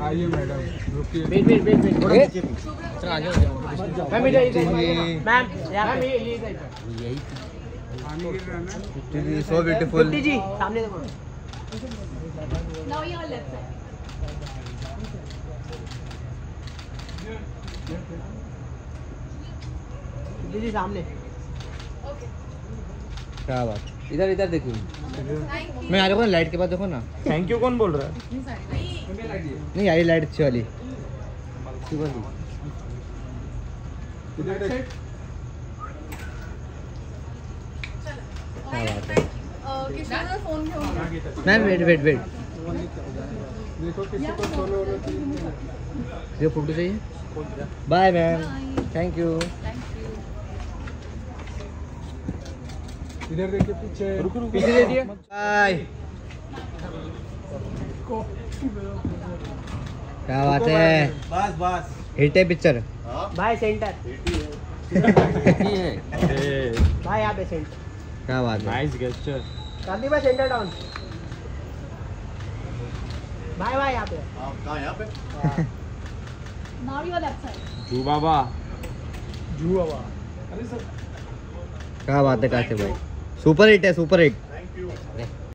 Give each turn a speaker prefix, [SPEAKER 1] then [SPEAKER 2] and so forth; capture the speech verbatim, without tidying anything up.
[SPEAKER 1] आइए मैडम रुकिए।
[SPEAKER 2] Wait wait wait wait थोड़ा पीछे चल आ जाओ। मैम इधर इधर मैम मैम ये इधर यही
[SPEAKER 1] पानी गिर रहा है ना।
[SPEAKER 3] जी सो ब्यूटीफुल
[SPEAKER 2] जी सामने देखो।
[SPEAKER 4] Now your left side.
[SPEAKER 2] जी जी सामने।
[SPEAKER 3] क्या बात। इधर इधर देखो। मैं आ रहा हूँ लाइट के पास देखो ना।
[SPEAKER 5] थैंक यू कौन बोल रहा है?
[SPEAKER 3] नहीं यार लाइट अच्छी वाली।
[SPEAKER 4] Phone
[SPEAKER 3] ma'am wait wait wait
[SPEAKER 1] देखो किसी को सोलो वोलो चाहिए।
[SPEAKER 3] ये फोटो चाहिए। Bye ma'am thank you.
[SPEAKER 1] इधर देखिए पीछे।
[SPEAKER 5] रुक रुक
[SPEAKER 3] पीछे दे दिए। बाय। क्या बात है।
[SPEAKER 5] बस बस
[SPEAKER 3] हिट है पिक्चर।
[SPEAKER 2] भाई सेंटर भाई यहाँ पे सेंटर।
[SPEAKER 3] क्या बात है।
[SPEAKER 5] Nice gesture.
[SPEAKER 2] गांधी भाई सेंटर डाउन। भाई भाई यहाँ पे।
[SPEAKER 5] कहाँ यहाँ पे?
[SPEAKER 4] Now your left side.
[SPEAKER 5] जू बाबा।
[SPEAKER 1] जू हवा। अरे सर
[SPEAKER 3] क्या बात है काशिफ भाई। सुपर हिट है सुपर हिट।
[SPEAKER 5] Thank you.